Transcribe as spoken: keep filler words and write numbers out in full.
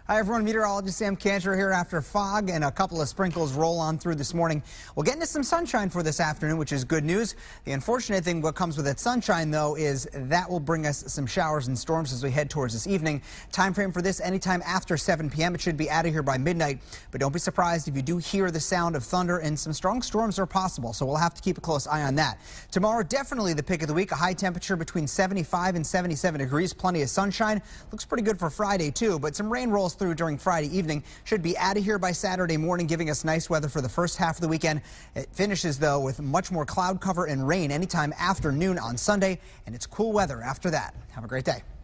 Hi everyone, meteorologist Sam Cantor here after fog and a couple of sprinkles roll on through this morning. We'll get into some sunshine for this afternoon, which is good news. The unfortunate thing what comes with that sunshine, though, is that will bring us some showers and storms as we head towards this evening. Time frame for this anytime after seven p m It should be out of here by midnight, but don't be surprised if you do hear the sound of thunder, and some strong storms are possible, so we'll have to keep a close eye on that. Tomorrow, definitely the pick of the week, a high temperature between seventy-five and seventy-seven degrees, plenty of sunshine. Looks pretty good for Friday, too, but some rain rolls through during Friday evening. Should be out of here by Saturday morning, giving us nice weather for the first half of the weekend. It finishes, though, with much more cloud cover and rain anytime after noon on Sunday, and it's cool weather after that. Have a great day.